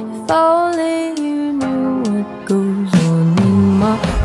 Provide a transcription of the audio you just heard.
If only you knew what goes on in my